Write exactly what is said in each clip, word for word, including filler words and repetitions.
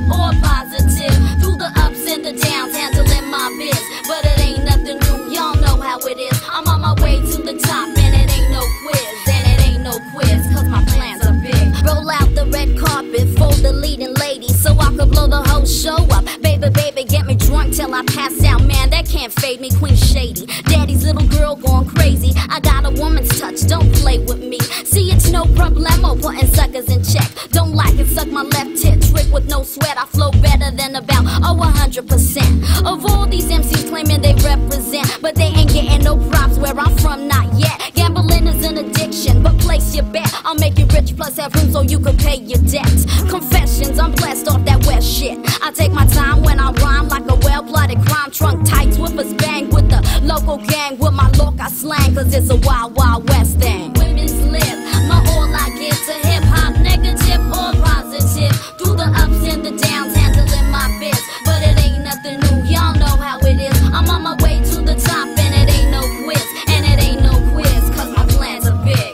or positive. Through the ups and the downs, handling my biz. But it ain't nothing new, y'all know how it is. I'm on my way to the top and it ain't no quiz. And it ain't no quiz, cause my plans are big. Roll out the red carpet for the leading lady, so I could blow the whole show up. Baby, baby, get me drunk till I pass out, man, that can't fade me. Queen Shady, daddy's little girl going crazy. I got a woman's touch, don't play with me. See, it's no problemo putting suckers in check. Don't like it, suck my left tit, trick with no sweat. I flow better than about, oh, one hundred percent of all these M Cs claiming they represent, but they ain't getting no props where I'm from, not yet. Gambling is an addiction, but place your bet. I'll make you rich plus have room so you can pay your debts. Confessions, I'm blessed off that west shit. I take my time when I rhyme like a well-blooded crime. Trunk tights with a bang with the local gang. With my look I slang, cause it's a wild, wild west thing. Women's lip, my all I give to hip-hop, negative or positive. Through the ups and the downs, handling my biz. But it ain't nothing new, y'all know how it is. I'm on my way to the top and it ain't no quiz. And it ain't no quiz, cause my plans are big.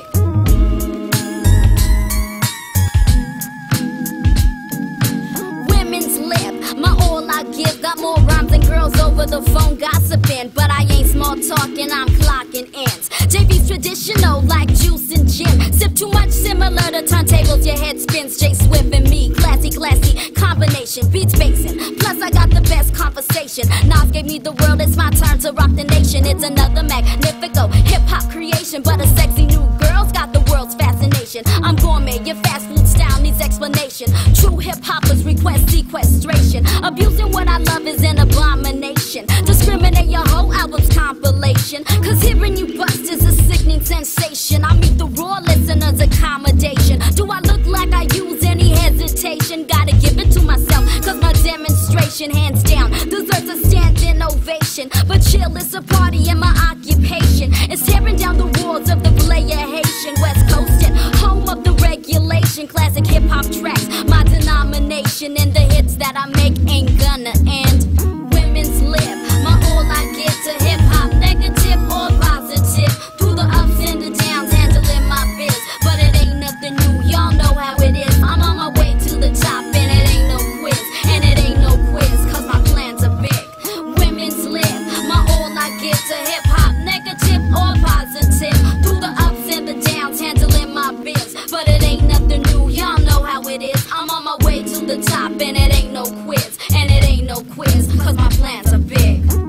Women's lip, my all I give. Got more rhymes than girls over the phone gossiping. But I ain't small talking, I'm clocking ends. J B's traditional like juice and gin. Sip too much similar to turntables, your head spins. J Swift and me, classy, classy combination. Beats basing, plus I got the best conversation. Nas gave me the world, it's my turn to rock the nation. It's another magnifico hip-hop creation, but a sexy new girl's got the world's fascination. I'm gourmet, your fast food style needs explanation. True hip-hoppers request sequestration. Abusing what I love is an abomination. Discriminate your whole album's compilation, cause hearing you bust is a sickening sensation. I meet the raw listeners' accommodation. Do I look like I use any hesitation? Gotta give it to myself, cause my demonstration, hands down, deserves a standing ovation. But chill, it's a party in my occupation. It's tearing down the walls of the player Haitian West Coastin', home of the regulation. Classic hip-hop tracks, my denomination. And the hits that I make ain't gonna end. Women's lip, my all I give to hip-hop, negative or positive. Through the ups and the downs, handling my biz. But it ain't nothing new, y'all know how it is. I'm on my way to the top and it ain't no quiz. And it ain't no quiz, cause my plans are big. Women's lip, my all I give to hip-hop, negative or positive. Through the ups and the downs, handling my biz. But it ain't nothing new, y'all know how it is. I'm on my way to the top and it ain't no quiz. And it ain't no quiz, cause my plans are big.